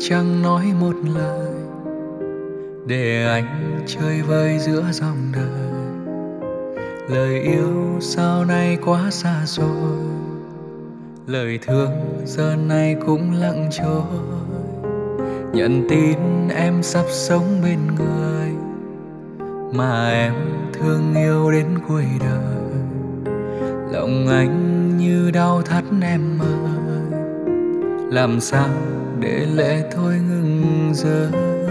chẳng nói một lời, để anh chơi vơi giữa dòng đời. Lời yêu sau này quá xa xôi, lời thương giờ này cũng lặng trôi. Nhận tin em sắp sống bên người mà em thương yêu đến cuối đời. Lòng anh như đau thắt em ơi, làm sao để lệ thôi ngừng rơi.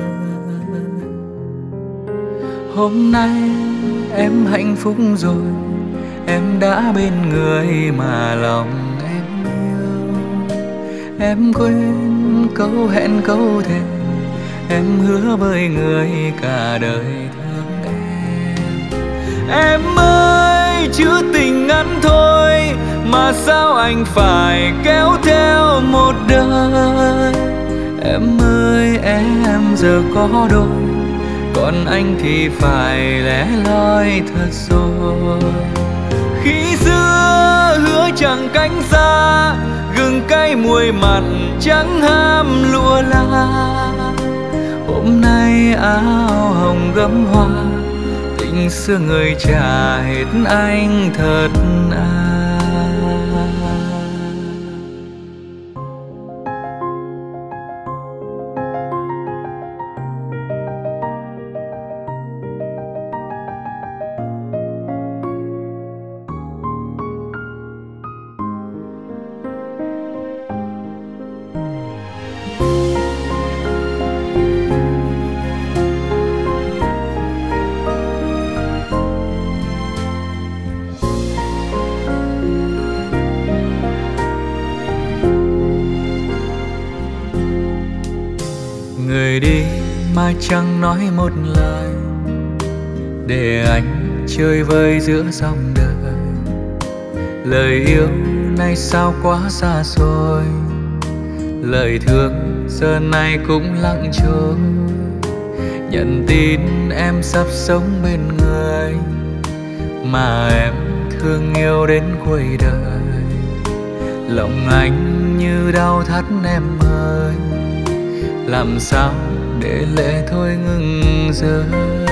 Hôm nay em hạnh phúc rồi, em đã bên người mà lòng em yêu. Em quên câu hẹn câu thề, em hứa với người cả đời thương em. Em ơi chữ tình ngắn thôi mà sao anh phải kéo theo một đời. Em ơi em giờ có đôi, còn anh thì phải lẻ loi thật rồi. Khi xưa hứa chẳng cánh xa, gừng cay muối mặn chẳng ham lụa la. Hôm nay áo hồng gấm hoa, tình xưa người trả hết anh thật à. Người đi mà chẳng nói một lời, để anh chơi vơi giữa dòng đời. Lời yêu này sao quá xa xôi, lời thương giờ này cũng lặng trôi. Nhận tin em sắp sống bên người mà em thương yêu đến cuối đời. Lòng anh như đau thắt em ơi, làm sao để lệ thôi ngừng rơi.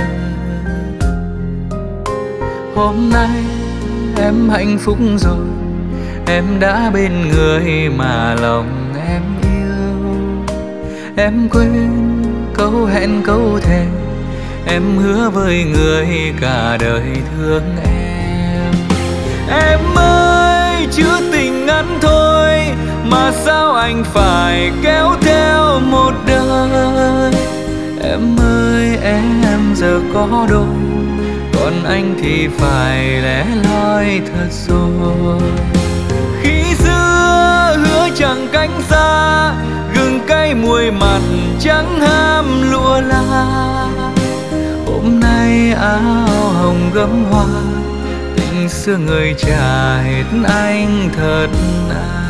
Hôm nay em hạnh phúc rồi, em đã bên người mà lòng em yêu. Em quên câu hẹn câu thề, em hứa với người cả đời thương em. Em ơi chữ tình ngắn thôi mà sao anh phải kéo theo một đời. Em ơi em giờ có đôi, còn anh thì phải lẻ loi thật rồi. Khi xưa hứa chẳng cánh xa, gừng cay muối mặn chẳng ham lụa la. Hôm nay áo hồng gấm hoa, tình xưa người trả hết anh thật à.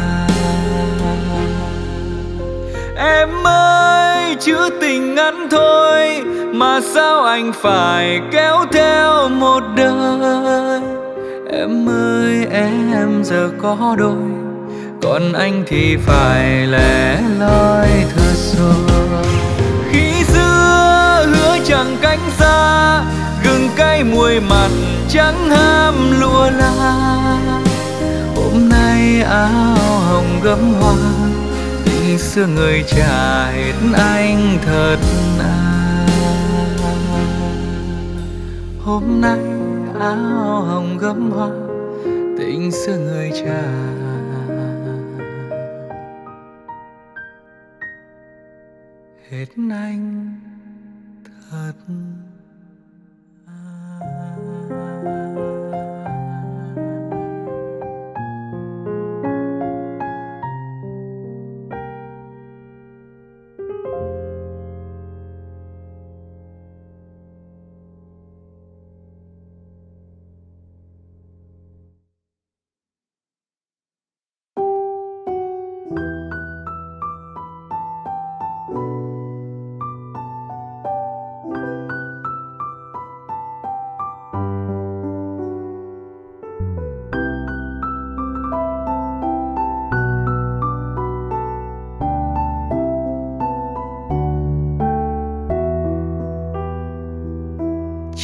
Em ơi chữ tình ngắn thôi mà sao anh phải kéo theo một đời. Em ơi em giờ có đôi, còn anh thì phải lẻ loi thật rồi. Khi xưa hứa chẳng cánh xa, gừng cay muối mặn chẳng ham lụa la. Hôm nay áo hồng gấm hoa, tình xưa người trả hết anh thật à. Hôm nay áo hồng gấm hoa, tình xưa người trả hết anh thật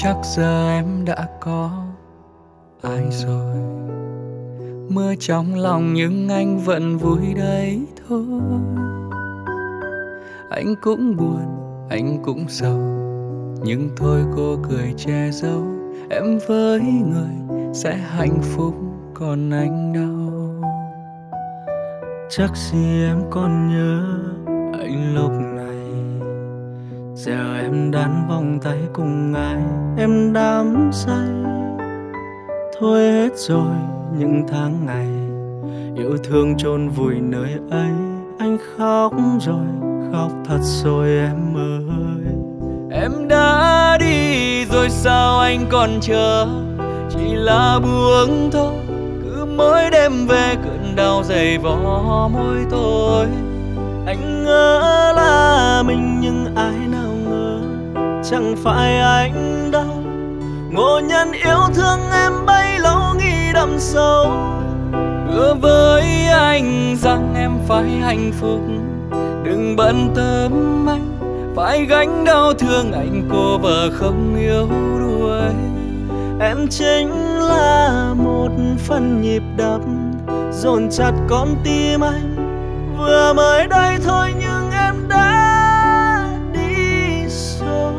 chắc giờ em đã có ai rồi. Mưa trong lòng nhưng anh vẫn vui đấy thôi. Anh cũng buồn, anh cũng sầu, nhưng thôi cô cười che giấu. Em với người sẽ hạnh phúc, còn anh đâu. Chắc gì em còn nhớ anh lúc này. Giờ em đan vòng tay cùng ai, em đắm say. Thôi hết rồi những tháng ngày yêu thương chôn vùi nơi ấy. Anh khóc rồi, khóc thật rồi em ơi. Em đã đi rồi sao anh còn chờ, chỉ là buông thôi. Cứ mỗi đêm về cơn đau dày vò môi tôi. Anh ngỡ là mình nhưng ai nào ngờ chẳng phải anh đâu. Ngộ nhận yêu thương em bấy lâu nghĩ đậm sâu. Hứa với anh rằng em phải hạnh phúc, đừng bận tâm anh phải gánh đau thương anh cô vợ không yêu đuổi. Em chính là một phần nhịp đập dồn chặt con tim anh. Vừa mới đây thôi nhưng em đã đi rồi.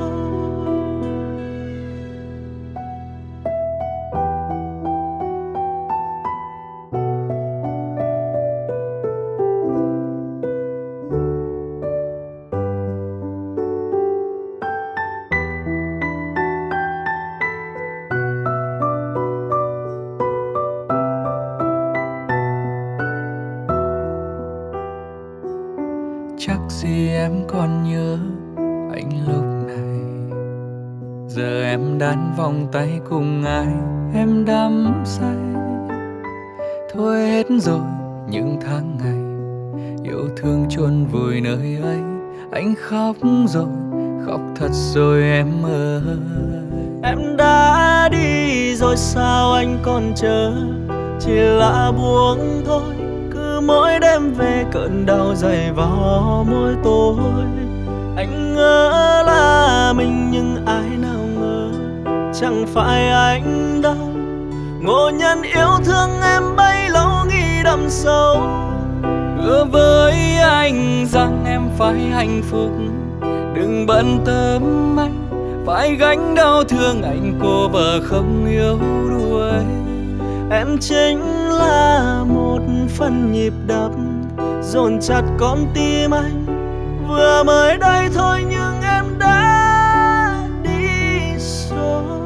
Chắc gì em còn nhớ anh lúc này. Giờ em đan vòng tay cùng ai, em đắm say. Thôi hết rồi những tháng ngày yêu thương chôn vùi nơi ấy. Anh khóc rồi, khóc thật rồi em ơi. Em đã đi rồi sao anh còn chờ, chỉ là buông thôi. Cứ mỗi đêm về cơn đau dày vào môi tôi. Anh ngỡ là mình nhưng ai nào ngờ chẳng phải anh đâu. Ngộ nhận yêu thương em bấy lâu nghĩ đậm sâu. Hứa với anh rằng em phải hạnh phúc, đừng bận tâm anh phải gánh đau thương anh cô vợ không yêu đuổi. Em chính là một phần nhịp đập dồn chặt con tim anh. Vừa mới đây thôi nhưng em đã đi rồi.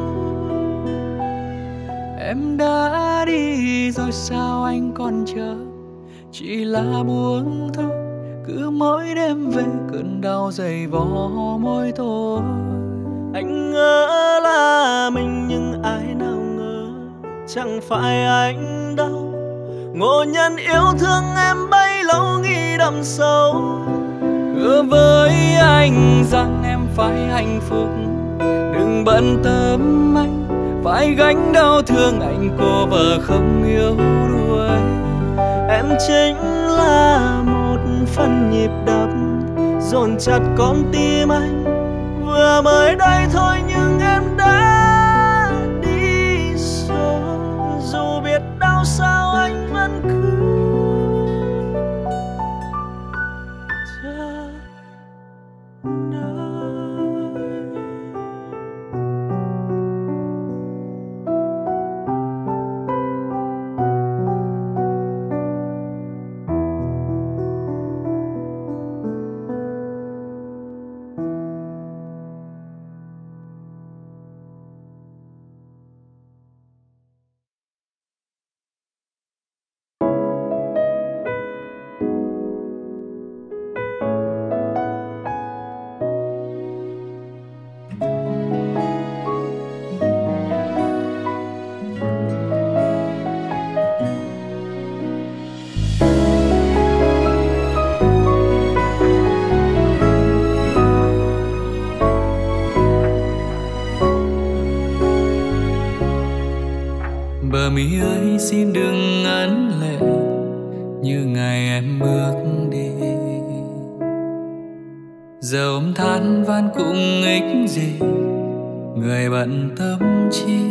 Em đã đi rồi sao anh còn chờ, chỉ là buông thôi. Cứ mỗi đêm về cơn đau dày vò môi tôi. Anh ngỡ là mình nhưng ai nào ngờ chẳng phải anh đâu. Ngộ nhận yêu thương em bấy lâu nghĩ đậm sâu. Hứa với anh rằng em phải hạnh phúc, đừng bận tâm anh phải gánh đau thương anh cô vợ không yêu đuổi. Em chính là một phần nhịp đập dồn chặt con tim anh. Vừa mới đây thôi nhưng em đã đi rồi. Dù biết đau sao anh vẫn cứ chờ đợi. Bờ mi ơi xin đừng ấn lệ như ngày em bước đi. Giờ ôm than van cũng ích gì, người bận tâm chi.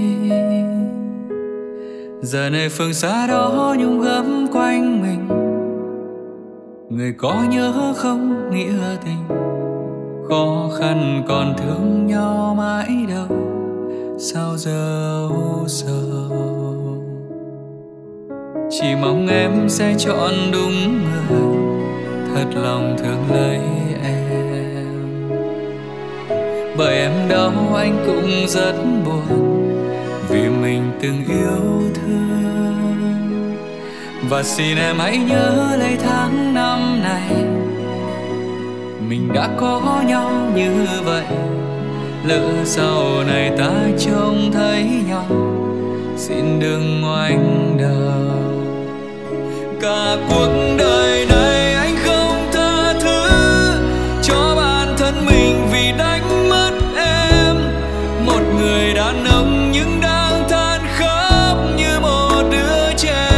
Giờ này phương xa đó nhung gấm quanh mình, người có nhớ không nghĩa tình, khó khăn còn thương nhau mãi đâu, sao giờ u sầu. Chỉ mong em sẽ chọn đúng người, thật lòng thương lấy em. Bởi em đau anh cũng rất buồn, vì mình từng yêu thương. Và xin em hãy nhớ lấy tháng năm này, mình đã có nhau như vậy. Lỡ sau này ta trông thấy nhau, xin đừng ngoảnh đầu. Cả cuộc đời này anh không tha thứ cho bản thân mình vì đánh mất em. Một người đàn ông nhưng đang than khóc như một đứa trẻ.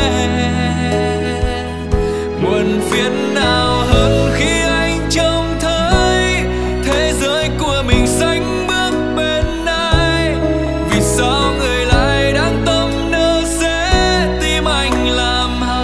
Muộn phiền nào hơn khi anh trông thấy thế giới của mình sánh bước bên ai. Vì sao người lại đang tâm nỡ sẽ tim anh làm hại.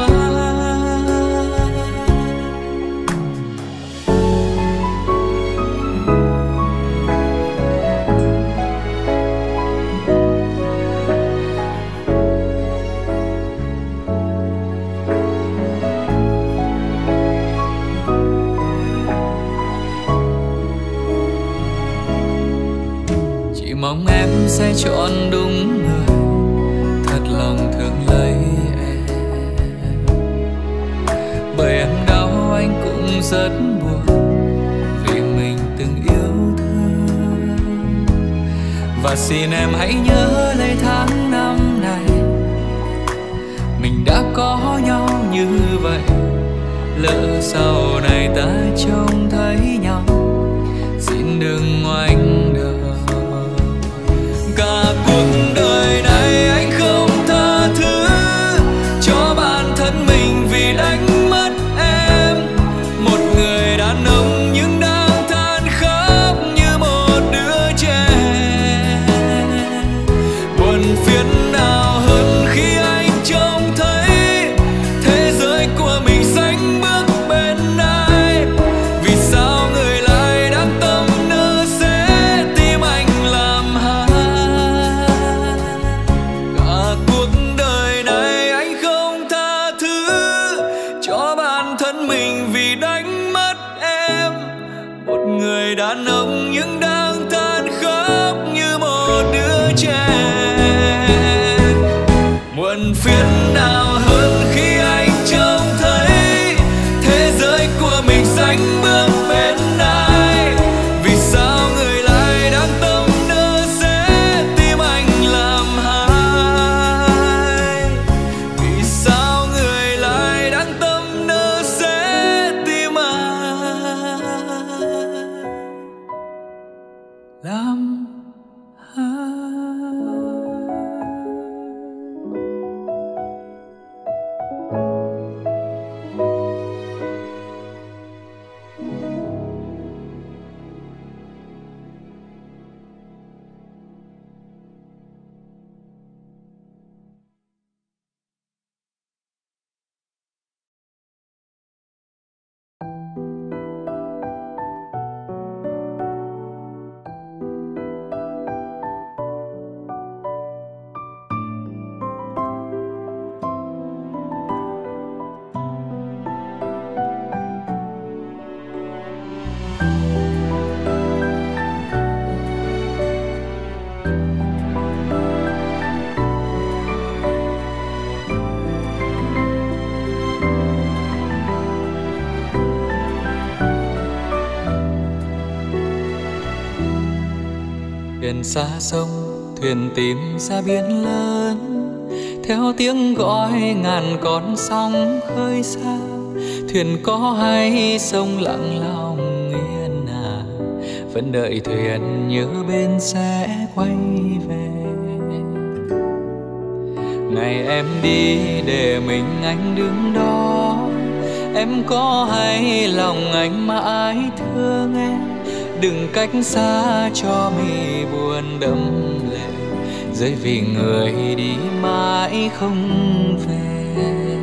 Chỉ mong em sẽ chọn đúng người, thật lòng thương lấy em. Bởi em đau anh cũng rất buồn, vì mình từng yêu thương. Và xin em hãy nhớ lấy tháng năm này, mình đã có nhau như vậy. Lỡ sau này ta trông thấy nhau, xin đừng ngoảnh đầu. Cả cuộc đời này anh không tha thứ cho bản thân mình vì đánh mất em. Một người đàn ông nhưng đang than khóc như một đứa trẻ. Buồn phiền nào hơn khi anh trông thấy thế giới của mình sánh bước bên ai. Vì sao người lại đang tâm nỡ sẽ tim anh làm hại. Cả cuộc đời này anh không tha thứ cho bản thân mình vì đánh mất em. Một người đàn ông nhưng đang than khóc như một đứa trẻ. Muộn phiền nào hơn khi anh trông thấy thế giới của mình sánh bước bên ai. Vì sao người lại đang tâm nỡ sẽ tim anh làm hại. Vì sao người lại đang tâm nỡ sẽ tim anh làm hại. Thuyền xa sông, thuyền tìm ra biển lớn, theo tiếng gọi ngàn con sóng khơi xa. Thuyền có hay sông lặng lòng yên à, vẫn đợi thuyền nhớ bên sẽ quay về. Ngày em đi để mình anh đứng đó, em có hay lòng anh mãi thương em. đừng cách xa cho mi buồn đẫm lệ, rơi vì người đi mãi không về.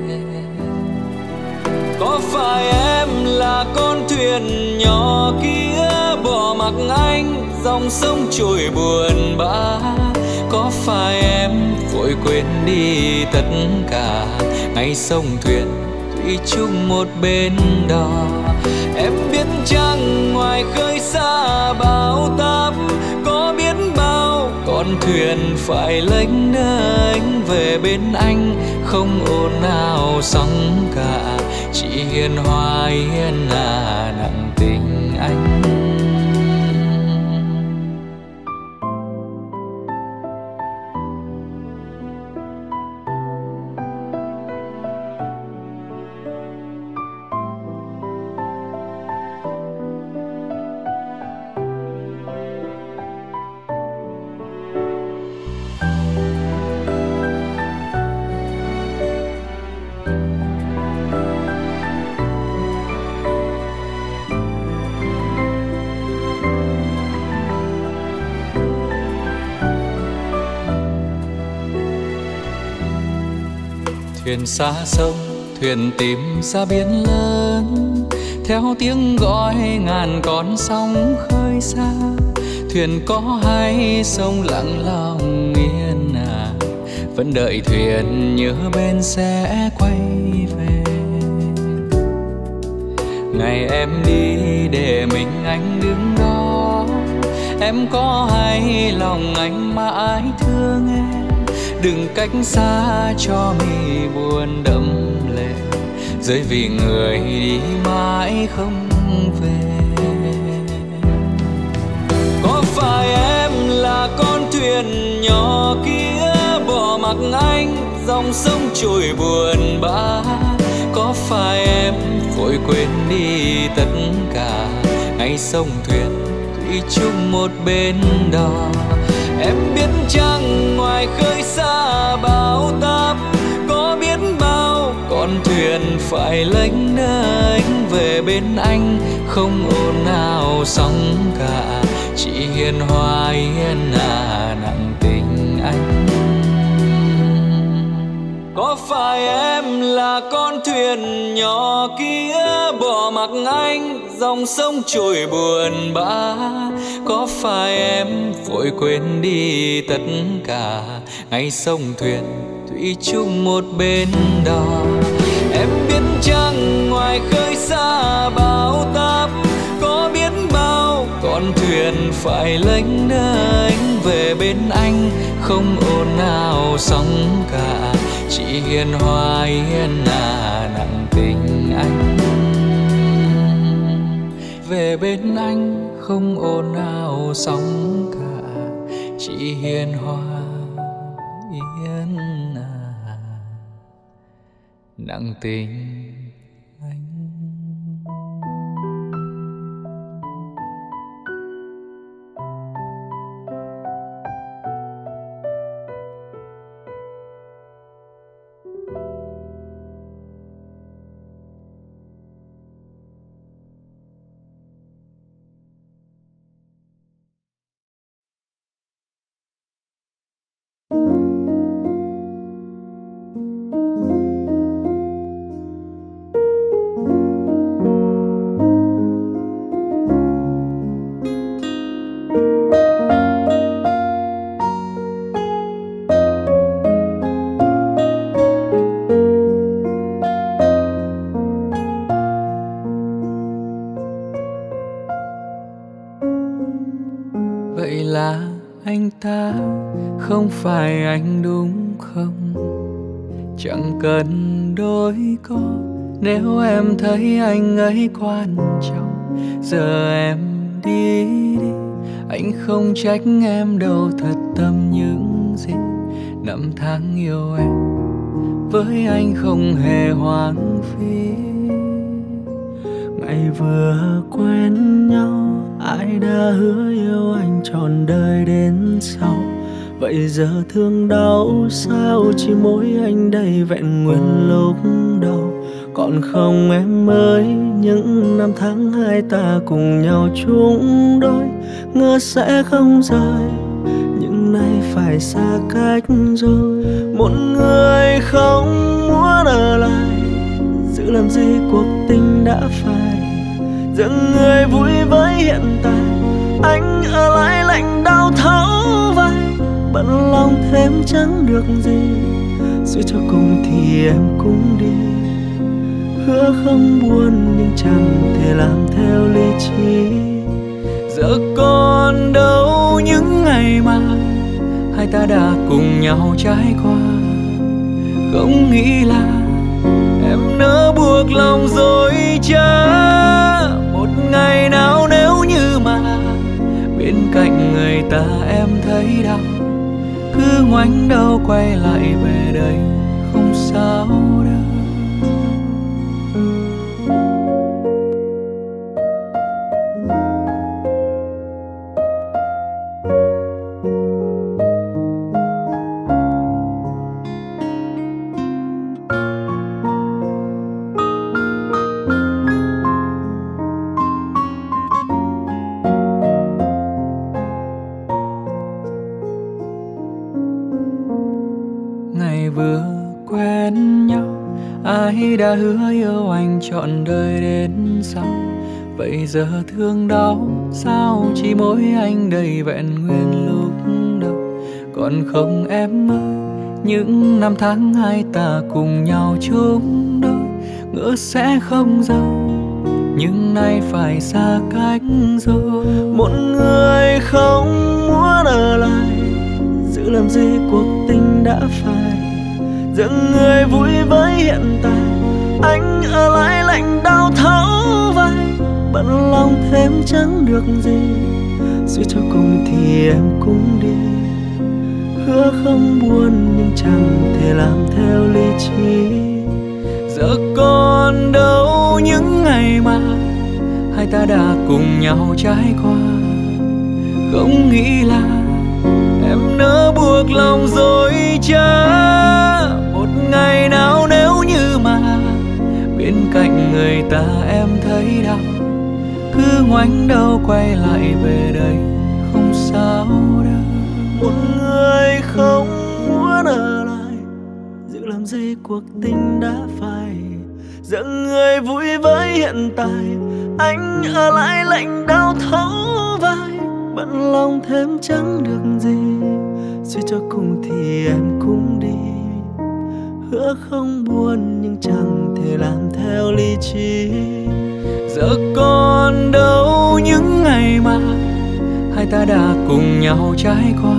Có phải em là con thuyền nhỏ kia bỏ mặc anh dòng sông trôi buồn bã? Có phải em vội quên đi tất cả ngày sông thuyền thủy chung một bên đò? Em biết chăng ngoài khơi xa bão táp có biết bao con thuyền phải lênh đênh về bên anh, không ồn ào sóng cả, chỉ hiền hòa hiền nặng tình anh. Thuyền xa sông, thuyền tìm ra biển lớn, theo tiếng gọi ngàn con sóng khơi xa. Thuyền có hay sông lặng lòng yên vẫn đợi thuyền nhớ bên sẽ quay về. Ngày em đi để mình anh đứng đó, em có hay lòng anh mãi thương em, đừng cách xa cho mi buồn đẫm lệ, rơi vì người đi mãi không về. Có phải em là con thuyền nhỏ kia bỏ mặc anh dòng sông trôi buồn bã? Có phải em vội quên đi tất cả ngày sông thuyền thủy chung một bên đò? Em biết chăng ngoài khơi xa bão táp có biết bao con thuyền phải lênh đênh về bên anh, không ồn ào sóng cả, chỉ hiền hòa hiền nặng tình anh. Có phải em là con thuyền nhỏ kia bỏ mặc anh dòng sông trôi buồn bã? Có phải em vội quên đi tất cả ngày sông thuyền thủy chung một bên đò? Em biết chăng ngoài khơi xa bão táp có biết bao con thuyền phải lênh đênh về bên anh, không ồn ào sóng cả, chỉ hiền hòa hiền nặng tình anh. Về bên anh không ồn ào sóng cả, chỉ hiền hòa hiền nặng tình anh. Vậy là anh ta không phải anh đúng không? Chẳng cần đôi co nếu em thấy anh ấy quan trọng. Giờ em đi đi, anh không trách em đâu, thật tâm những gì năm tháng yêu em với anh không hề hoang phí. Ngày vừa quen nhau ai đã hứa yêu anh trọn đời đến sau. Vậy giờ thương đau sao chỉ mỗi anh đây vẹn nguyên lúc đầu. Còn không em ơi, những năm tháng hai ta cùng nhau chung đôi, ngỡ sẽ không rời, nhưng nay phải xa cách rồi. Một người không muốn ở lại, giữ làm gì cuộc tình đã phai, dừng người vui với hiện tại. Anh ở lại lạnh đau thấu vai, bận lòng thêm chẳng được gì, suy cho cùng thì em cũng đi. Hứa không buồn nhưng chẳng thể làm theo lý trí. Giờ còn đâu những ngày mà hai ta đã cùng nhau trải qua. Không nghĩ là em nỡ buộc lòng dối trá. Một ngày nào nếu như mà bên cạnh người ta em thấy đau, cứ ngoảnh đầu quay lại về đây không sao đâu. Ngày vừa quen nhau, ai đã hứa yêu anh trọn đời đến sau. Vậy giờ thương đau sao chỉ mỗi anh đầy vẹn nguyên lúc đầu. Còn không em ơi, những năm tháng hai ta cùng nhau chung đôi, ngỡ sẽ không rời, nhưng nay phải xa cách rồi. Một người không muốn ở lại, giữ làm gì cuộc tình đã phai, dừng người vui với hiện tại. Anh ở lại lạnh đau thấu vai, bận lòng thêm chẳng được gì, suy cho cùng thì em cũng đi. Hứa không buồn nhưng chẳng thể làm theo lý trí. Giờ còn đâu những ngày mà hai ta đã cùng nhau trải qua. Không nghĩ là em nỡ buộc lòng dối trá. Một ngày nào nếu như mà bên cạnh người ta em thấy đau, cứ ngoảnh đầu quay lại về đây không sao đâu. Một người không muốn ở lại, giữ làm gì cuộc tình đã phai, dừng người vui với hiện tại. Anh ở lại lạnh đau thấu vai, bận lòng thêm chẳng được gì, suy cho cùng thì em cũng đi. Hứa không buồn nhưng chẳng thể làm theo lý trí. Giờ còn đâu những ngày mà hai ta đã cùng nhau trải qua.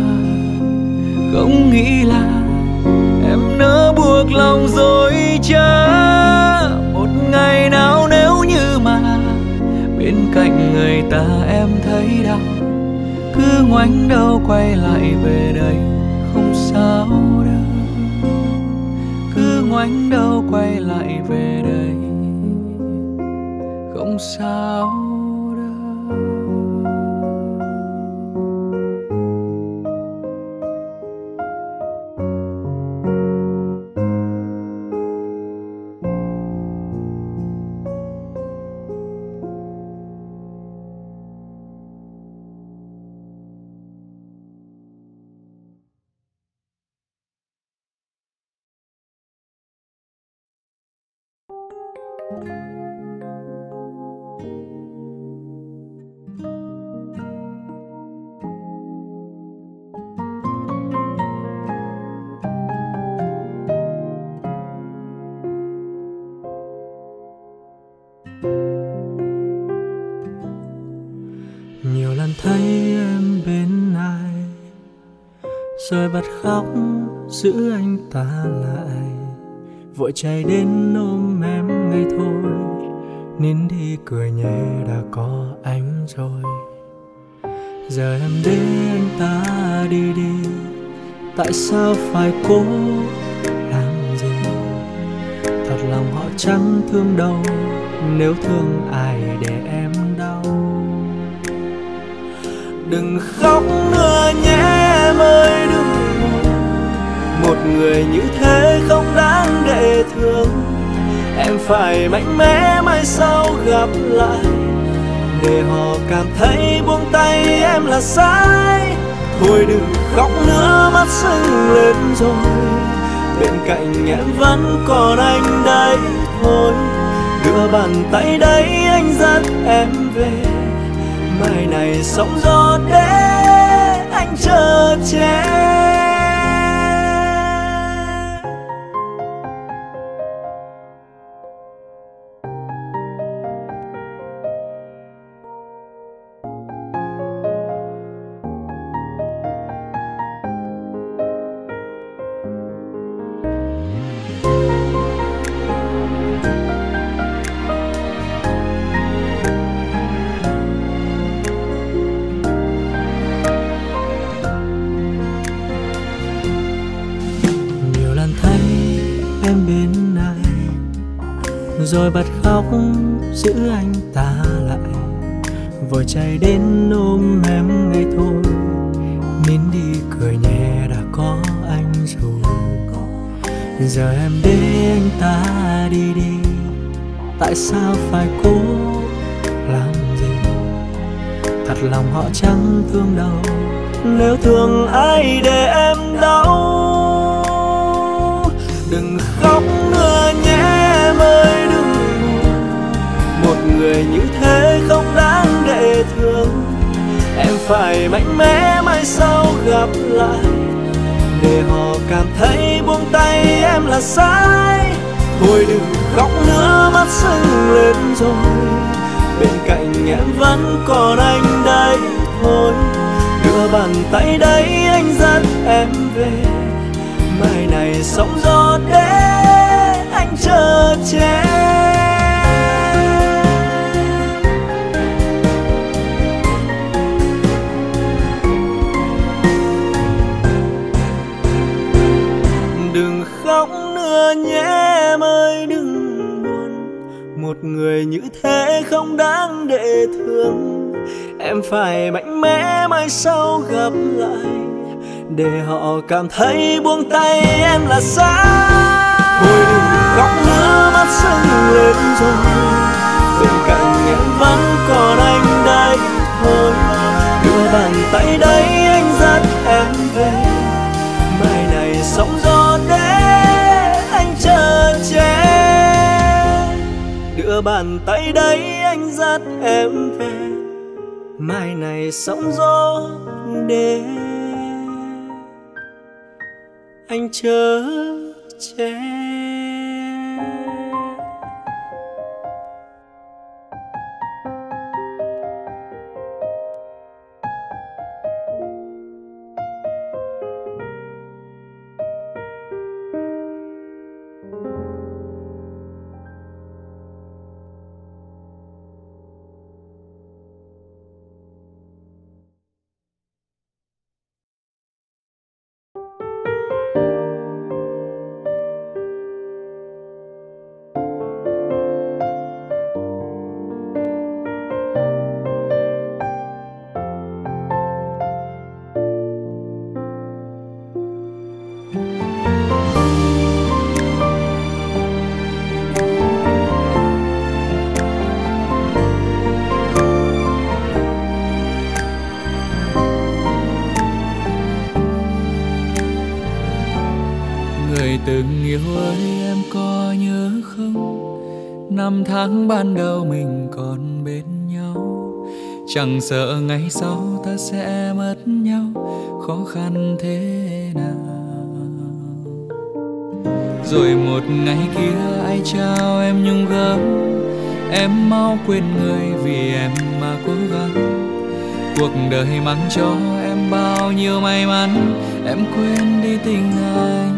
Không nghĩ là em nỡ buộc lòng dối trá. Một ngày nào nếu như mà bên cạnh người ta em thấy đau, cứ ngoảnh đầu quay lại về đây không sao đâu. Cứ ngoảnh đầu quay lại về đây không sao đâu. Nhiều lần thấy em bên ai, rồi bật khóc giữ anh ta lại, vội chạy đến ôm em ngay thôi, nín đi cười nhẹ đã có anh rồi. Giờ em để anh ta đi đi, tại sao phải cố làm gì? Thật lòng họ chẳng thương đâu, nếu thương ai để em đau. Đừng khóc nữa nhé em ơi, đừng buồn. Một người như thế không đáng để thương. Em phải mạnh mẽ mai sau gặp lại, để họ cảm thấy buông tay em là sai. Thôi đừng khóc nữa, mắt sưng lên rồi, bên cạnh em vẫn còn anh đấy thôi. Đưa bàn tay đấy anh dắt em về, mai này sóng gió để anh chờ che. Rồi bật khóc giữ anh ta lại, vội chạy đến ôm em ngay thôi. Nín đi cười nhẹ đã có anh rồi, giờ em để anh ta đi đi. Tại sao phải cố làm gì, thật lòng họ chẳng thương đâu. Nếu thương ai để em đau, đừng khóc nữa nhé em ơi, đừng buồn. Một người như thế không đáng để thương. Em phải mạnh mẽ mai sau gặp lại, để họ cảm thấy buông tay em là sai. Thôi đừng khóc nữa, mắt sưng lên rồi, bên cạnh em vẫn còn anh đấy thôi. Đưa bàn tay đấy anh dắt em về, mai này sóng gió để anh chờ che. Đừng khóc nữa nhé em ơi, đừng buồn. Một người như thế không đáng để thương. Em phải mạnh mẽ mai sau gặp lại, để họ cảm thấy buông tay em là sai. Thôi đừng khóc nữa, mắt sưng lên rồi, bên cạnh em vẫn còn anh đây thôi. Đưa bàn tay đấy anh dắt em về, mai này sóng gió để anh chờ che. Đưa bàn tay đấy anh dắt em về, mai này sóng gió để anh chờ che. Từng yêu ơi em có nhớ không, năm tháng ban đầu mình còn bên nhau. Chẳng sợ ngày sau ta sẽ mất nhau, khó khăn thế nào. Rồi một ngày kia ai trao em nhung gấm, em mau quên người vì em mà cố gắng. Cuộc đời mang cho em bao nhiêu may mắn, em quên đi tình anh.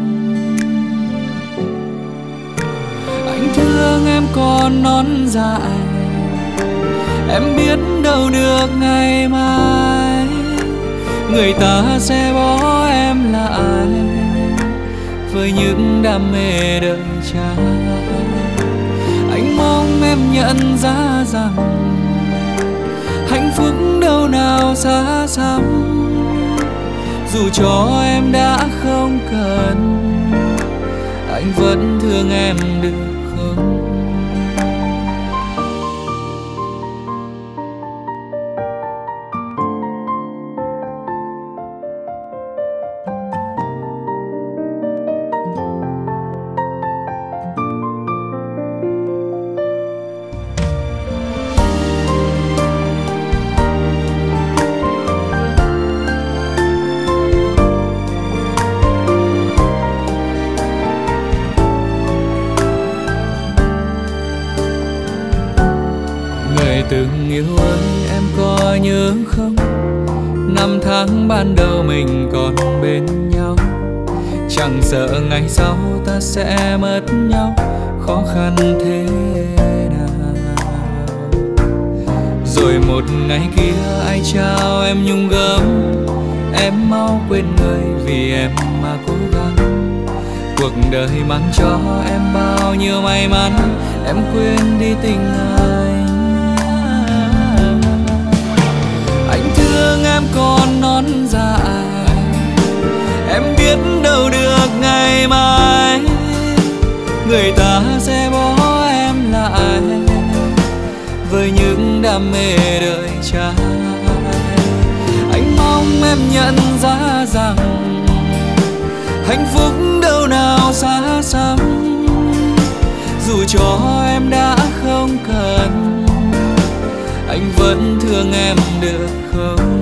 Anh thương em còn non dại, em biết đâu được ngày mai người ta sẽ bỏ em lại với những đam mê đời trai. Anh mong em nhận ra rằng hạnh phúc đâu nào xa xăm, dù cho em đã không cần, anh vẫn thương em được không? từng yêu ơi, em có nhớ không? Năm tháng ban đầu mình còn bên nhau, chẳng sợ ngày sau ta sẽ mất nhau, khó khăn thế nào. Rồi một ngày kia ai trao em nhung gấm, em mau quên người vì em mà cố gắng. Cuộc đời mang cho em bao nhiêu may mắn, em quên đi tình anh. Anh thương em còn non dại, em biết đâu được ngày mai người ta sẽ bỏ em lại với những đam mê đời trai. Anh mong em nhận ra rằng hạnh phúc đâu nào xa xăm, dù cho em đã không cần, anh vẫn thương em được không?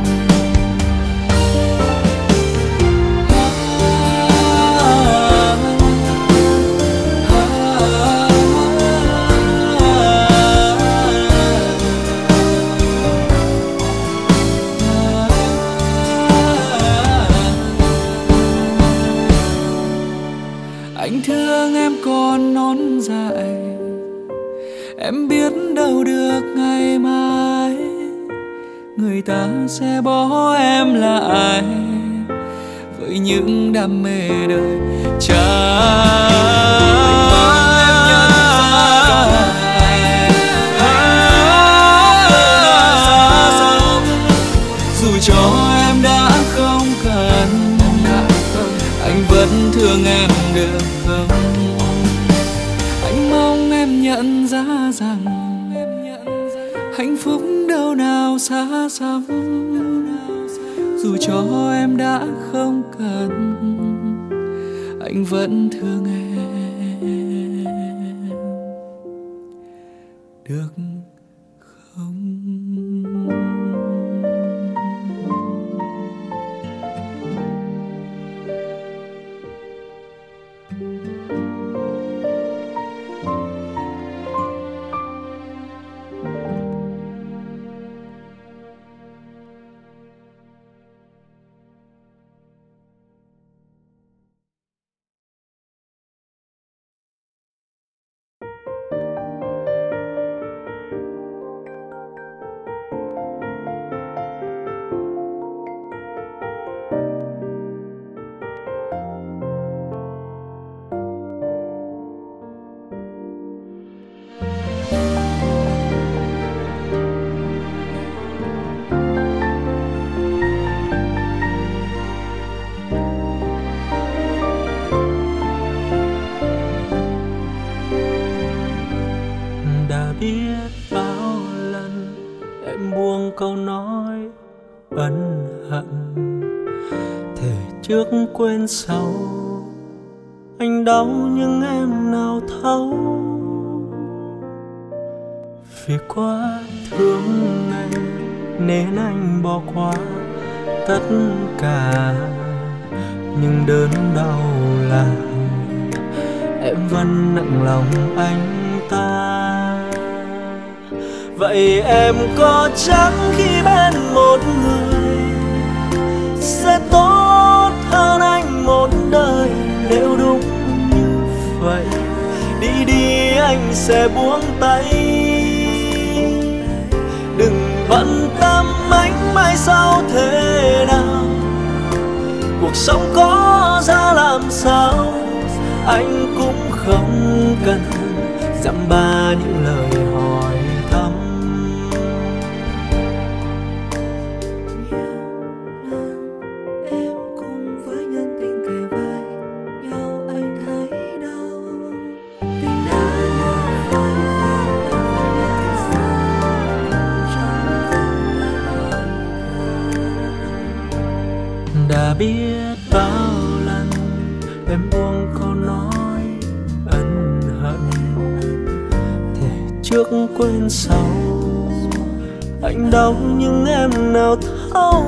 Anh thương em còn non dại, em biết đâu được ngày mai người ta sẽ bỏ em lại với những đam mê đời trai. Dù cho em đã không cần, anh vẫn thương em được không? Anh mong em nhận ra rằng hạnh phúc đâu nào xa xăm, dù cho em đã không cần, anh vẫn thương em được không? Câu nói ân hận thề trước quên sau, anh đau nhưng em nào thấu. Vì quá thương anh nên anh bỏ qua tất cả, nhưng đớn đau là em vẫn nặng lòng anh ta. Vậy em có chắc khi bên một người sẽ tốt hơn anh một đời? Nếu đúng như vậy, đi đi anh sẽ buông tay. Đừng bận tâm anh mai sau thế nào, cuộc sống có ra làm sao, anh cũng không cần dăm ba những lời hỏi thăm. Đã biết bao lần em buông câu nói ân hận, thề trước quên sau, anh đau nhưng em nào thấu.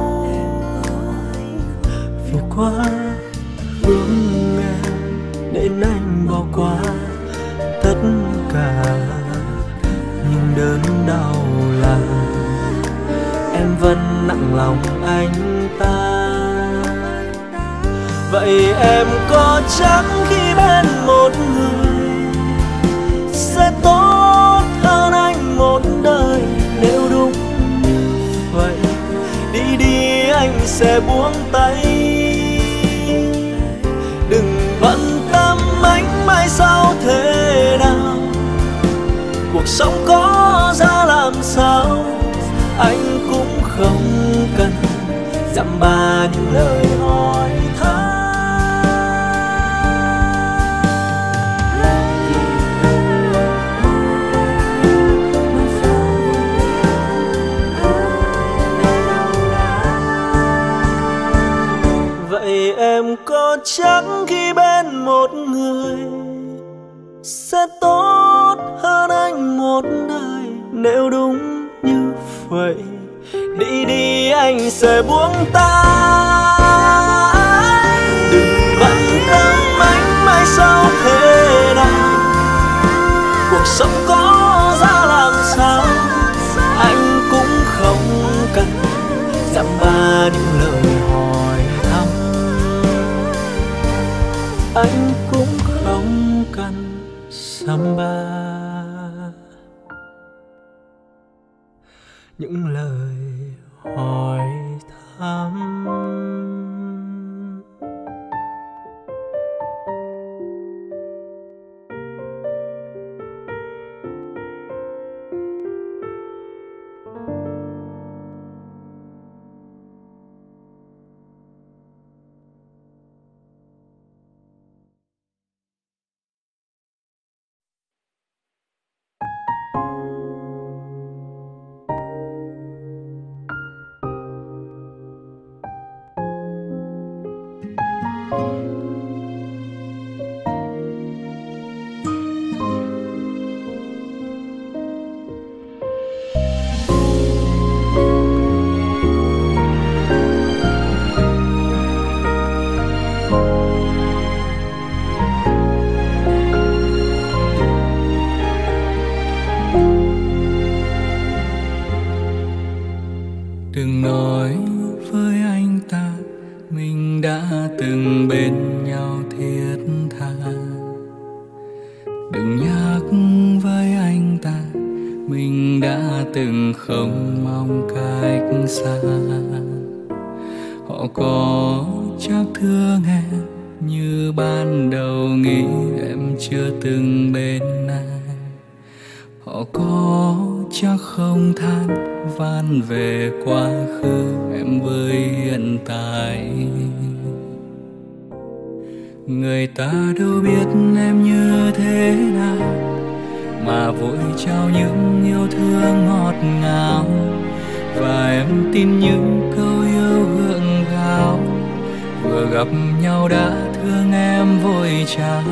Vì quá thương em nên anh bỏ qua tất cả, nhưng đớn đau là em vẫn nặng lòng anh ta. Vậy em có chắc khi bên một người sẽ tốt hơn anh một đời? Nếu đúng như vậy, đi đi anh sẽ buông tay. Đừng bận tâm anh mai sau thế nào, cuộc sống có ra làm sao, anh cũng không cần dăm ba những lời hỏi thăm. Vậy em có chắc khi bên một người sẽ tốt hơn anh một đời? Nếu đúng như vậy, đi đi anh sẽ buông tay. Đừng bận tâm anh mai sau thế nào, cuộc sống có ra làm sao, anh cũng không cần dăm ba những lời hỏi thăm. Anh cũng không cần dăm ba những lời hỏi thăm. Đừng nói với anh ta mình đã từng bên nhau thiết tha. Đừng nhắc với anh ta mình đã từng không mong cách xa. Họ có chắc thương em như ban đầu nghĩ em chưa từng bên ai. Họ có chắc không than van về quá khứ em với hiện tại. Người ta đâu biết em như thế nào mà vội trao những yêu thương ngọt ngào. Và em tin những câu yêu gượng gạo, vừa gặp nhau đã thương em vội trả.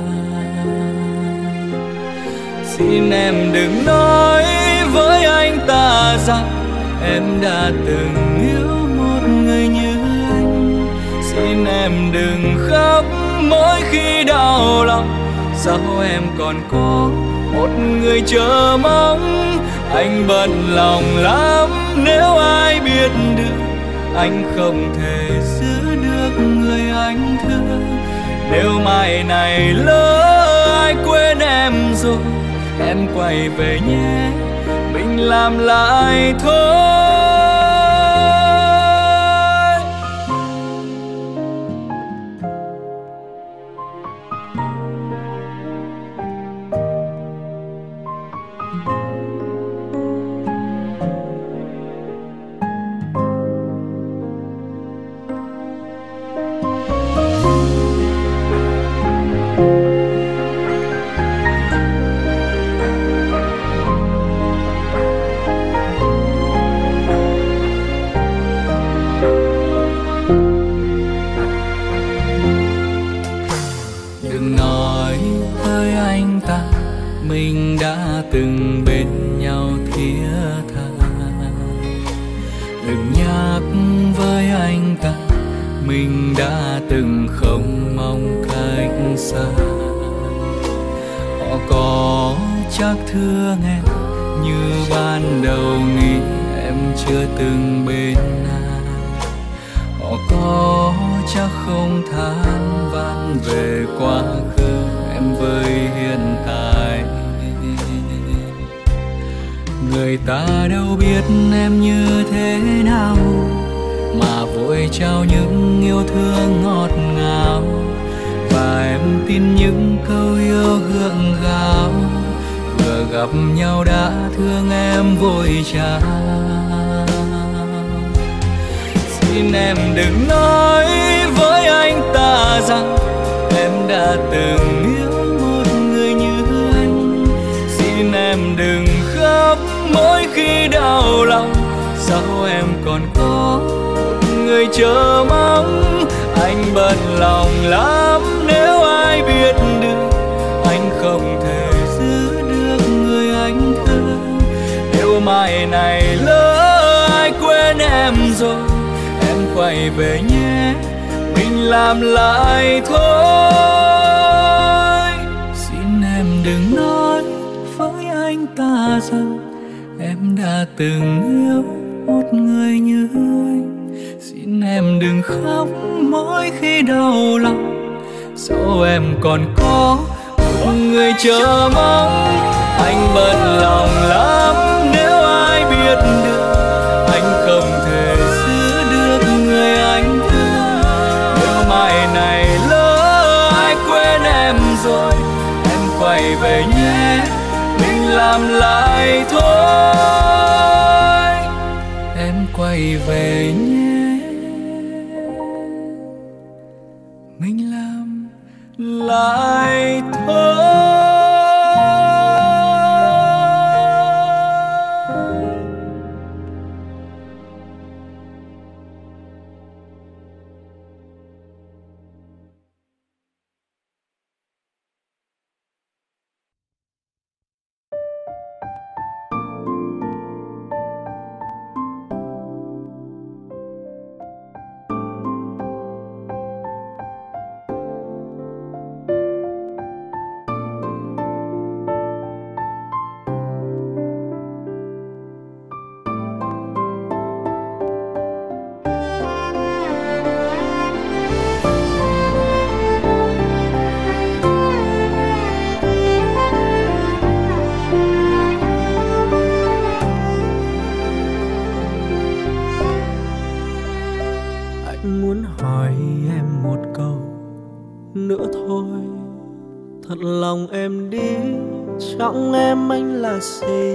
Xin em đừng nói với anh ta rằng em đã từng yêu một người như anh. Xin em đừng khóc mỗi khi đau lòng, sao em còn có một người chờ mong. Anh bận lòng lắm nếu ai biết được anh không thể giữ được người anh thương. Nếu mai này lỡ ai quên em rồi, em quay về nhé, mình làm lại thôi. Mình đã từng bên nhau thiết tha. Đừng nhắc với anh ta mình đã từng không mong cách xa. Họ có chắc thương em như ban đầu nghĩ em chưa từng bên ai. Họ có chắc không than van về quá khứ em với hiện tại. Người ta đâu biết em như thế nào mà vội trao những yêu thương ngọt ngào, và em tin những câu yêu gượng gạo. Vừa gặp nhau đã thương em vội trao. Xin em đừng nói với anh ta rằng em đã từng yêu một người như anh. Xin em đừng khóc mỗi khi đau lòng, sao em còn có người chờ mong. Anh bận lòng lắm nếu ai biết được, anh không thể giữ được người anh thương. Nếu mai này lỡ ai quên em rồi, em quay về nhé, mình làm lại thôi. Xin em đừng nói với anh ta rằng em đã từng yêu một người như anh. Xin em đừng khóc mỗi khi đau lòng, sao em còn có một người chờ mong. Anh bận lòng lắm nếu ai biết được, anh không thể giữ được người anh thương. Nếu mai này lỡ ai quên em rồi, em quay về nhé, mình làm lại thôi. Em quay về nhé, mình làm lại thôi. Thật lòng em đi, trong em anh là gì?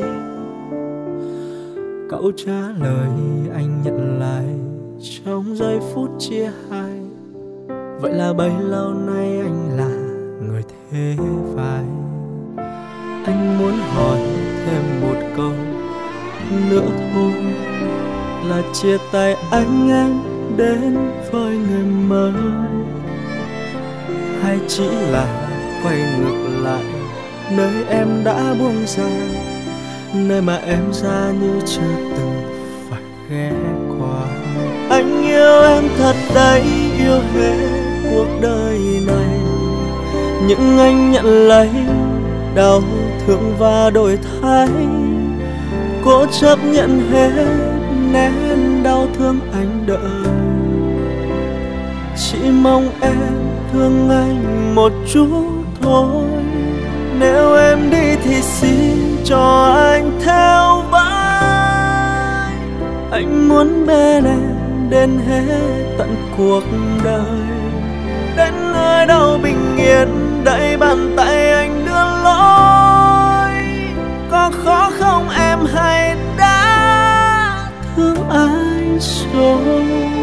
Cậu trả lời anh nhận lại trong giây phút chia hai. Vậy là bấy lâu nay anh là người thế vai. Anh muốn hỏi thêm một câu nữa thôi, là chia tay anh em đến với người mới, hay chỉ là quay ngược lại nơi em đã buông ra, nơi mà em ra như chưa từng phải ghé qua. Anh yêu em thật đấy, yêu hết cuộc đời này, nhưng anh nhận lấy đau thương và đổi thay, cố chấp nhận hết nén đau thương anh đợi. Chỉ mong em thương anh một chút thôi, nếu em đi thì xin cho anh theo vai. Anh muốn bên em đến hết tận cuộc đời, đến nơi đâu bình yên đẩy bàn tay anh đưa lối. Có khó không em hay đã thương ai rồi?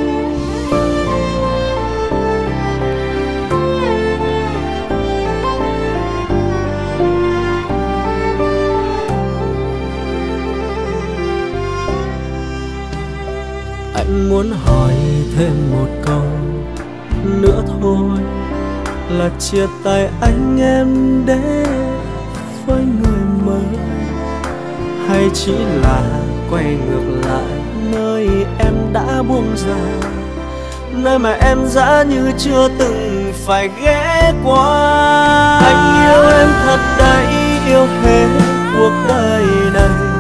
Anh muốn hỏi thêm một câu nữa thôi, là chia tay anh em để với người mới, hay chỉ là quay ngược lại nơi em đã buông ra, nơi mà em dã như chưa từng phải ghé qua. Anh yêu em thật đấy, yêu hết cuộc đời này,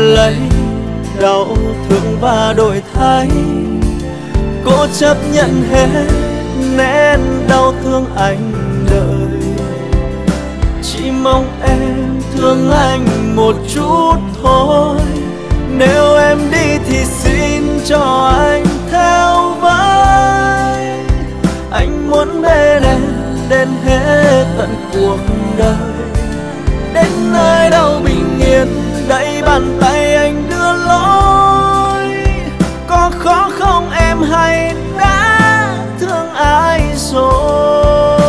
lấy đau thương và đổi thay. Cố chấp nhận hết nén đau thương anh đợi. Chỉ mong em thương anh một chút thôi. Nếu em đi thì xin cho anh theo với. Anh muốn bên em đến hết tận cuộc đời, đến nơi đâu bình yên đẩy bàn tay anh đưa lối. Có khó không em hay đã thương ai rồi?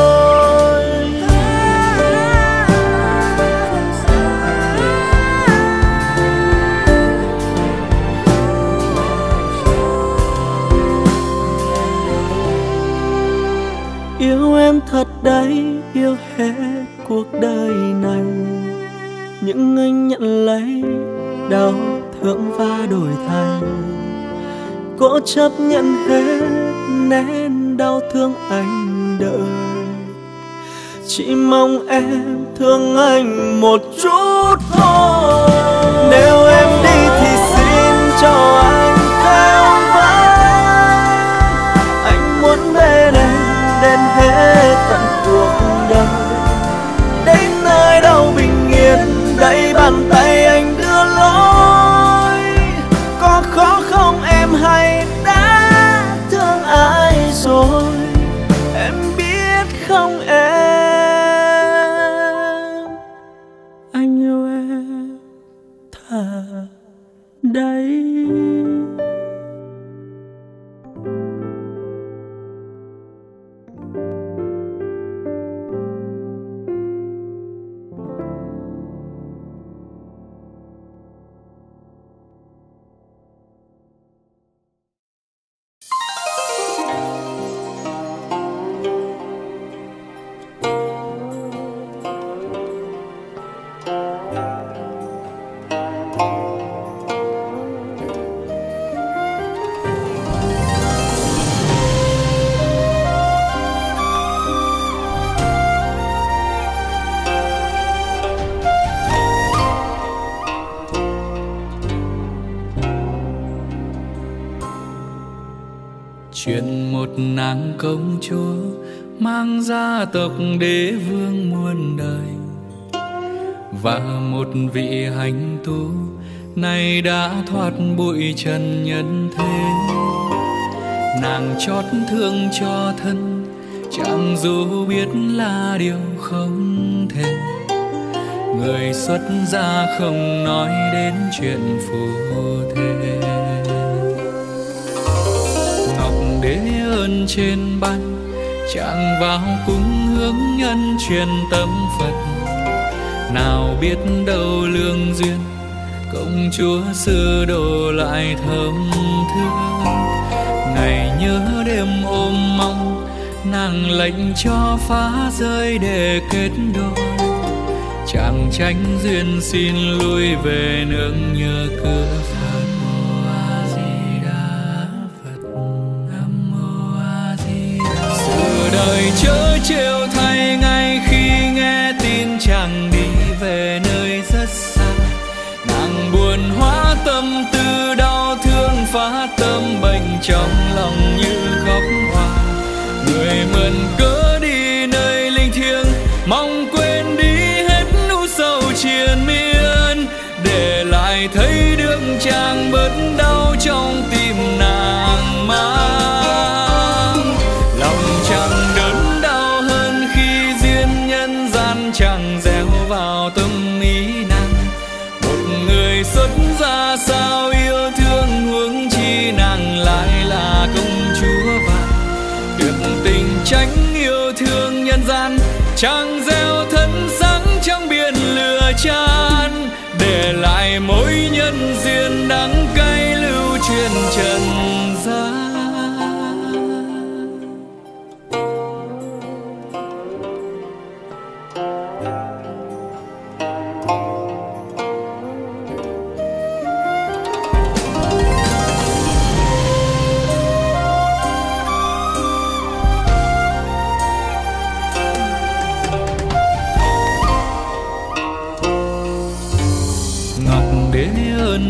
Yêu em thật đấy, yêu hết cuộc đời này. Nhưng anh nhận lấy đau thương và đổi thay. Cố chấp nhận hết nén đau thương anh đợi. Chỉ mong em thương anh một chút thôi. Nếu em đi thì xin cho anh theo với. Anh muốn bên em đến hết tận cuộc đời, đến nơi đâu bình yên đẩy bàn tay anh đưa lối. Có khó không em hay đã thương ai rồi? Em biết không em, anh yêu em thật đấy. Chuyện một nàng công chúa mang gia tộc đế vương muôn đời, và một vị hành tu nay đã thoát bụi trần nhân thế. Nàng chót thương cho thân, chẳng dù biết là điều không thể. Người xuất gia không nói đến chuyện phù thế. Ngọc đế ơn trên ban, chàng vào cúng hướng nhân truyền tâm Phật. Nào biết đâu lương duyên, công chúa sư đồ lại thơm thương. Ngày nhớ đêm ôm mong, nàng lệnh cho phá rơi để kết đôi. Chàng tránh duyên xin lui về nương nhờ cửa Phật. Đời chớ trêu thay ngay khi nghe tin chàng đi về nơi rất xa. Nàng buồn hóa tâm tư đau thương phá tâm bệnh trong lòng như khóc hoa. Người mượn cớ đi nơi linh thiêng, mong quên đi hết u sầu triền miên, để lại thấy đường chàng bớt đau trong tim nàng mang. Lòng chàng đớn đau hơn khi duyên nhân gian chàng gieo vào tâm ý nàng. Một người xuất gia sao yêu thương, huống chi nàng lại là công chúa vàng. Tuyệt tình tránh yêu thương nhân gian, chàng gieo thân sáng trong biển lửa chan, để lại mối nhân duyên đắng cay lưu truyền trần gian.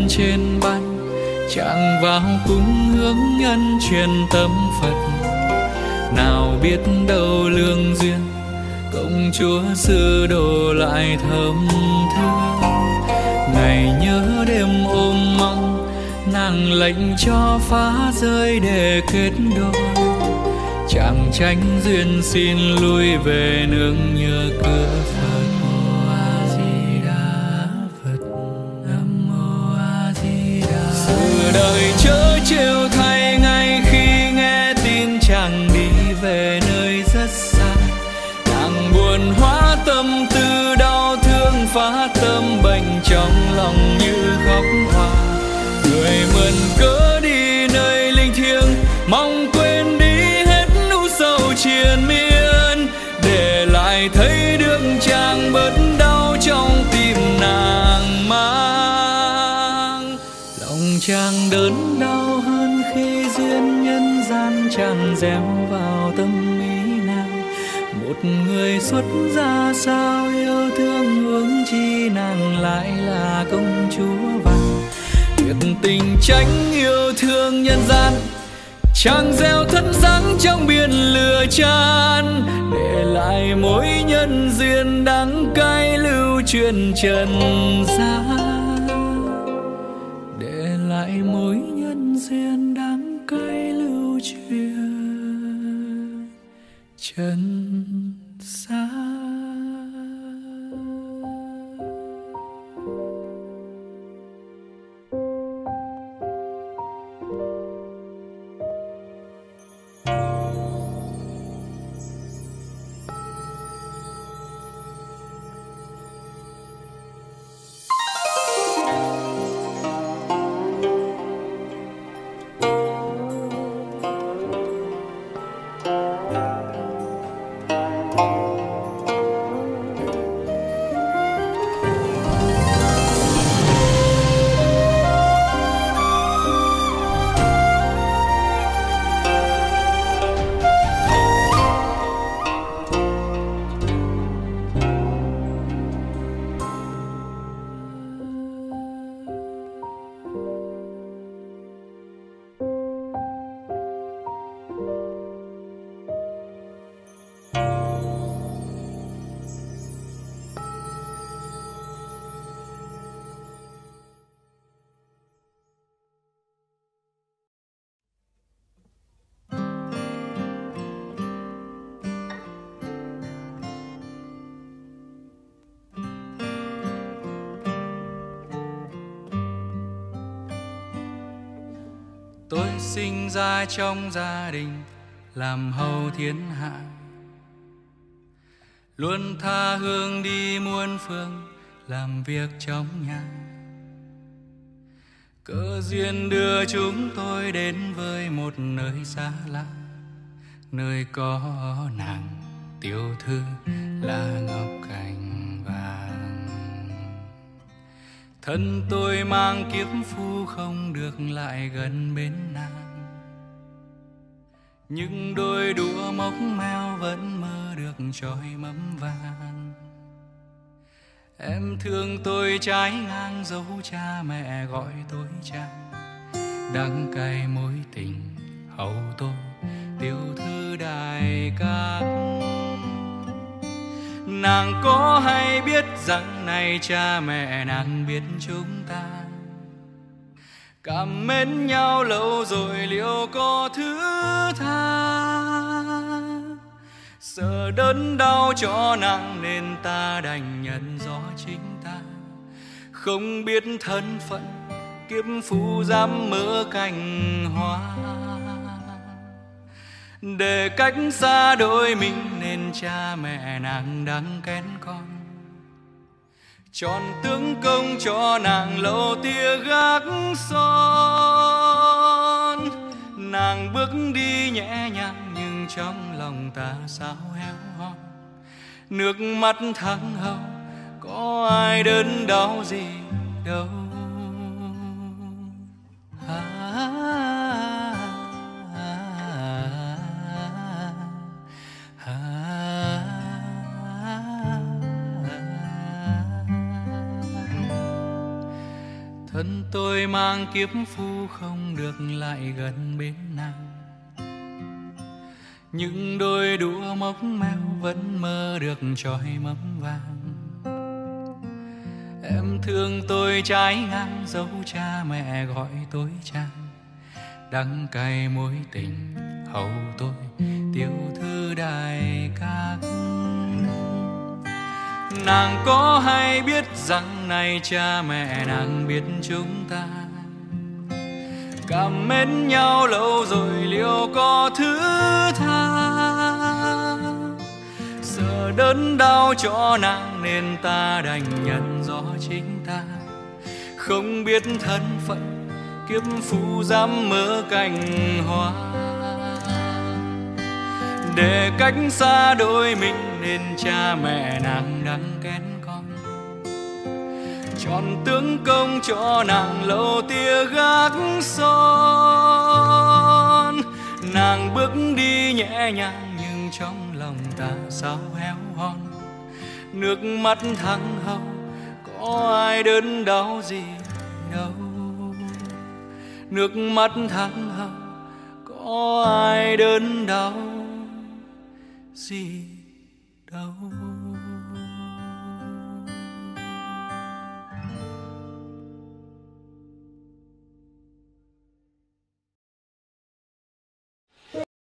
trên ban, chàng vào cúng hướng nhân truyền tâm Phật. Nào biết đâu lương duyên công chúa sư đồ lại thầm thương. Ngày nhớ đêm ôm mong nàng lệnh cho phá rơi để kết đôi. Chàng tránh duyên xin lui về nương nhờ cửa Phật. A Di Đà Phật, Nam Mô A Di Đà. Sự đời chớ trêu thay ngay khi nghe tin chàng đi về nơi rất xa. Nàng buồn hóa tâm tư đau thương phá tâm bệnh trong lòng như khóc hoa. Người mượn cớ đi nơi linh thiêng mong quên đi hết nỗi sầu triền miên, để lại thấy được chàng bớt đau trong tim nàng mang. Lòng chàng đớn đau hơn khi duyên nhân gian chàng gieo vào tâm ý nàng. Một người xuất gia sao yêu thương huống chi nàng lại là công chúa vàng. Tuyệt tình tránh yêu thương nhân gian, chàng gieo thân sáng trong biển lửa chan, để lại mối nhân duyên đắng cay lưu truyền trần gian. Để lại mối nhân duyên đắng cay lưu truyền trần gian. Tôi sinh ra trong gia đình làm hầu thiên hạ, luôn tha hương đi muôn phương làm việc trong nhà. Cơ duyên đưa chúng tôi đến với một nơi xa lạ, nơi có nàng tiểu thư là ngọc cành vàng. Thân tôi mang kiếp phu không được lại gần bên nàng, nhưng đôi đũa móc meo vẫn mơ được trôi mâm vàng. Em thương tôi trái ngang dấu cha mẹ gọi tôi cha, đắng cay mối tình hầu tôi tiểu thư đại các. Nàng có hay biết rằng này cha mẹ nàng biết chúng ta cảm mến nhau lâu rồi liệu có thứ tha. Sợ đớn đau cho nàng nên ta đành nhận rõ chính ta, không biết thân phận kiếp phu dám mơ cành hoa. Để cách xa đôi mình nên cha mẹ nàng đắng kén con, tròn tướng công cho nàng lâu tia gác son. Nàng bước đi nhẹ nhàng nhưng trong lòng ta sao héo hon, nước mắt thăng hậu có ai đớn đau gì đâu. thân tôi mang kiếp phu không được lại gần bên nàng. Những đôi đũa mốc meo vẫn mơ được trói mắm vàng. Em thương tôi trái ngang dấu cha mẹ gọi tôi Trang. Đắng cay mối tình hầu tôi tiểu thư đại các. Nàng có hay biết rằng này cha mẹ nàng biết chúng ta cảm mến nhau lâu rồi liệu có thứ tha. Sợ đớn đau cho nàng nên ta đành nhận rõ chính ta không biết thân phận kiếp phu dám mơ cành hoa. Để cách xa đôi mình nên cha mẹ nàng đắng kén con, chọn tướng công cho nàng lâu tia gác son. Nàng bước đi nhẹ nhàng nhưng trong lòng ta sao héo hon. Nước mắt thăng hậu có ai đớn đau gì đâu. Nước mắt thăng hậu có ai đớn đau gì đâu.